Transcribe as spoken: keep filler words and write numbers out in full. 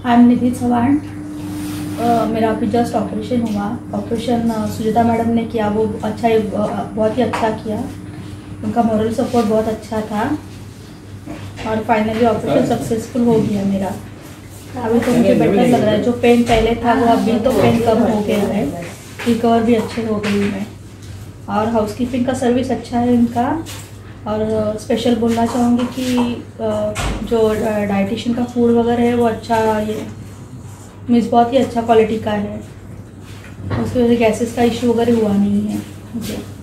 I am निधि चौहान। मेरा अभी just operation हुआ। ऑपरेशन सुजाता मैडम ने किया, वो अच्छा ही बहुत ही अच्छा किया। उनका मॉरल सपोर्ट बहुत अच्छा था और फाइनली ऑपरेशन सक्सेसफुल हो गया मेरा। अभी तो मुझे बेटर लग रहा है। जो पेन पहले था वो अभी तो पेन कम हो गया है, रिकवर भी अच्छे हो गई मैं। और हाउसकीपिंग का सर्विस अच्छा है इनका। और स्पेशल बोलना चाहूँगी कि जो डाइटिशियन का फूड वगैरह है वो अच्छा, ये मीन्स बहुत ही अच्छा क्वालिटी का है। उसकी वजह से गैसेस का इशू वगैरह हुआ नहीं है मुझे।